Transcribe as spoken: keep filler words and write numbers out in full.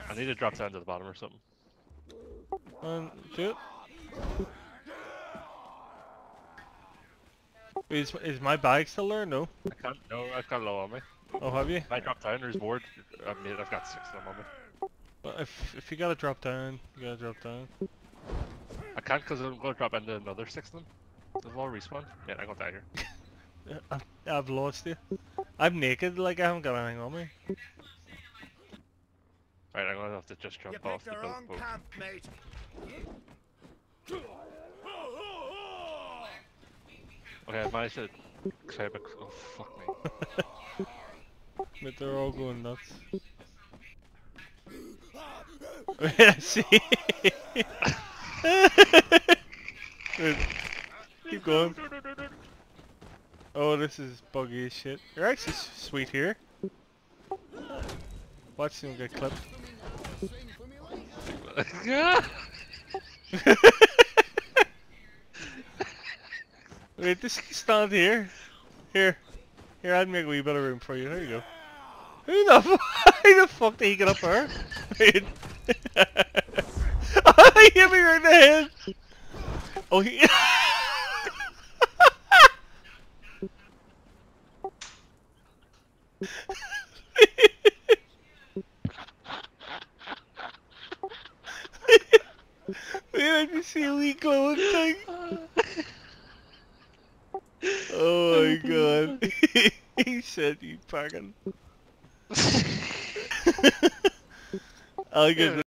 I need to drop down to the bottom or something. Um, do it. Is is my bag still there? No. I can't. No, I've got low on me. Oh, have you? If I drop down, there's board. I mean, I've got six of them on me. Well, if if you gotta drop down, you gotta drop down. I can't because I'm going to drop into another six of them. They've all respawned. Yeah, I'm going to die here. I've, I've lost you. I'm naked, like I haven't got anything on me. Right, I'm going to have to just jump You off picked the the boat. wrong boat. camp, mate. Okay, I managed to climb a... Oh, fuck me. But they're all going nuts. Wait, see? Wait, keep going. Oh, this is buggy as shit. You're actually s- sweet here. Watch him get clipped. Wait, just stand here. Here. Here, I'd make a wee bit of room for you. There you go. Who the fuck? How the fuck did he get up there? Wait. Oh, he hit me right in the head. Oh, he. Wait, I just see a wee glowing thing. Oh my god. He said you fucking. I'll get